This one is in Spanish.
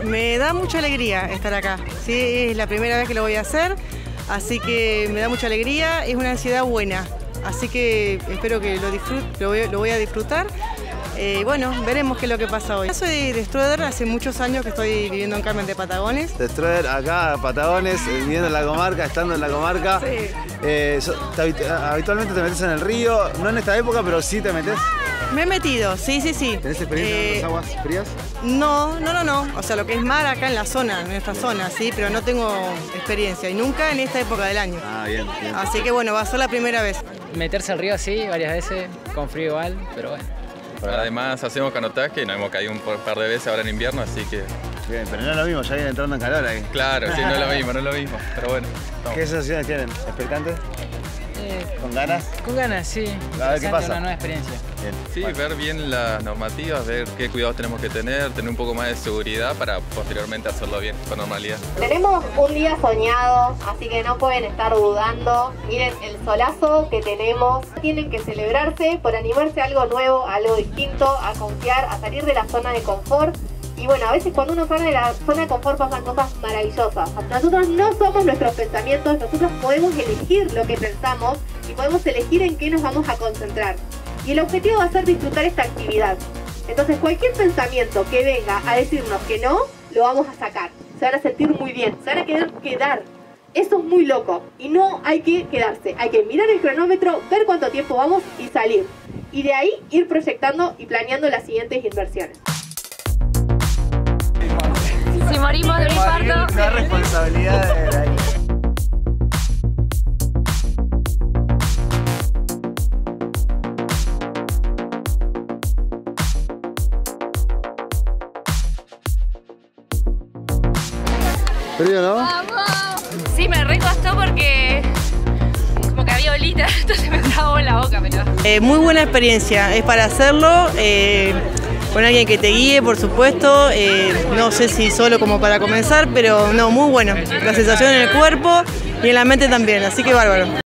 Me da mucha alegría estar acá, ¿sí? Es la primera vez que lo voy a hacer, así que me da mucha alegría, es una ansiedad buena, así que espero que lo voy a disfrutar. Bueno, veremos qué es lo que pasa hoy. Yo soy de Stroeder, hace muchos años que estoy viviendo en Carmen de Patagones. De Stroeder, acá, Patagones, viviendo en la comarca, estando en la comarca. Sí. Habitualmente te metes en el río, no en esta época, pero sí te metes. Me he metido, sí. ¿Tenés experiencia en las aguas frías? No. O sea, lo que es mar acá en la zona, en nuestra zona, sí, pero no tengo experiencia y nunca en esta época del año. Ah, bien. Así que bueno, va a ser la primera vez. Meterse al río sí, varias veces, con frío igual, pero bueno. Además hacemos canotaje y nos hemos caído un par de veces ahora en invierno, así que... Bien, pero no es lo mismo, ya viene entrando en calor ahí. Claro, sí, no es lo mismo, pero bueno. Estamos. ¿Qué sensaciones tienen? ¿Expectantes? ¿Con ganas? Con ganas, sí. A ver qué pasa. Una nueva experiencia. Bien. Sí, bueno, ver bien las normativas, ver qué cuidados tenemos que tener un poco más de seguridad para posteriormente hacerlo bien, con normalidad. Tenemos un día soñado, así que no pueden estar dudando. Miren el solazo que tenemos. Tienen que celebrarse por animarse a algo nuevo, a algo distinto, a confiar, a salir de la zona de confort. Y bueno, a veces cuando uno sale de la zona de confort pasan cosas maravillosas. Nosotros no somos nuestros pensamientos, nosotros podemos elegir lo que pensamos y podemos elegir en qué nos vamos a concentrar. Y el objetivo va a ser disfrutar esta actividad. Entonces cualquier pensamiento que venga a decirnos que no, lo vamos a sacar. Se van a sentir muy bien, se van a querer quedar. Eso es muy loco y no hay que quedarse. Hay que mirar el cronómetro, ver cuánto tiempo vamos y salir. Y de ahí ir proyectando y planeando las siguientes inversiones. Si morimos de un infarto... Una responsabilidad de ahí. ¿Frío, no? ¡Vamos! Sí, me recostó porque como que había olita, entonces me trabó en la boca, pero... Muy buena experiencia, es para hacerlo, con alguien que te guíe, por supuesto, no sé si solo como para comenzar, pero no, muy bueno, la sensación en el cuerpo y en la mente también, así que bárbaro.